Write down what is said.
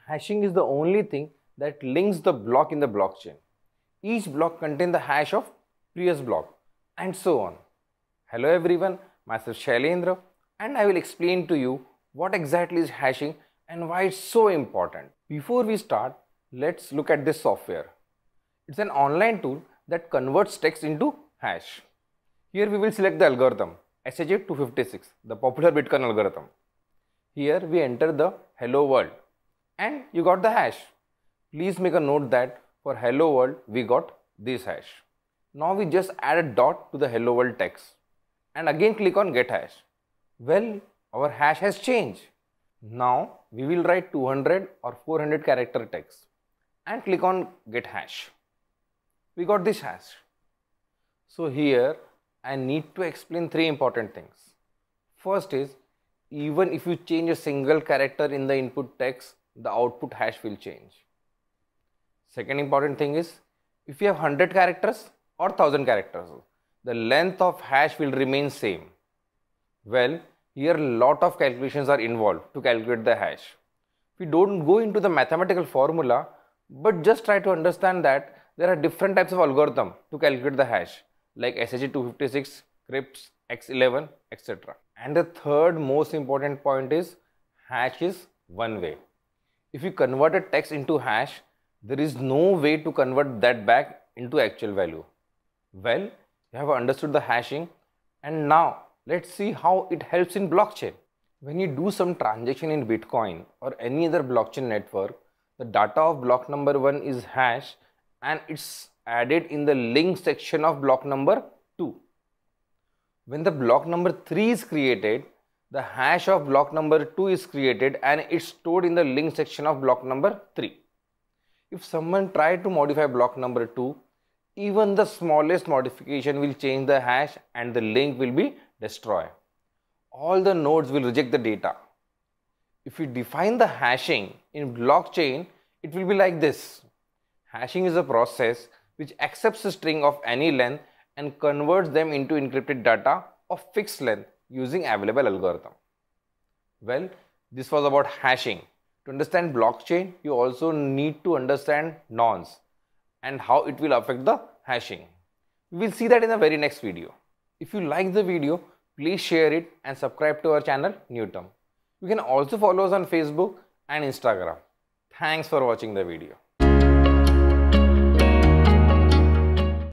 Hashing is the only thing that links the block in the blockchain. Each block contains the hash of previous block and so on. Hello everyone, myself Shailendra, and I will explain to you what exactly is hashing and why it's so important. Before we start, let's look at this software. It's an online tool that converts text into hash. Here we will select the algorithm SHA-256, the popular Bitcoin algorithm. Here we enter the hello world and you got the hash. Please make a note that for hello world we got this hash. Now we just add a dot to the hello world text and again click on get hash. Well, our hash has changed. Now we will write 200 or 400 character text and click on get hash. We got this hash. So here I need to explain three important things. First is, even if you change a single character in the input text, the output hash will change. Second important thing is, if you have 100 characters or 1000 characters, the length of hash will remain same. Well, here a lot of calculations are involved to calculate the hash. We don't go into the mathematical formula, but just try to understand that there are different types of algorithm to calculate the hash, like SHA-256, Crypts, X11, etc. And the third most important point is, hash is one way. If you convert a text into hash, there is no way to convert that back into actual value. Well, you have understood the hashing, and now let's see how it helps in blockchain. When you do some transaction in Bitcoin or any other blockchain network, the data of block number 1 is hash and it's added in the link section of block number 2. When the block number 3 is created, the hash of block number 2 is created and it's stored in the link section of block number 3. If someone tried to modify block number 2, even the smallest modification will change the hash and the link will be destroyed. All the nodes will reject the data. If we define the hashing in blockchain, it will be like this. Hashing is a process which accepts a string of any length and converts them into encrypted data of fixed length using available algorithm. Well, this was about hashing. To understand blockchain, you also need to understand nonce and how it will affect the hashing. We will see that in the very next video. If you like the video, please share it and subscribe to our channel Newton. You can also follow us on Facebook and Instagram. Thanks for watching the video.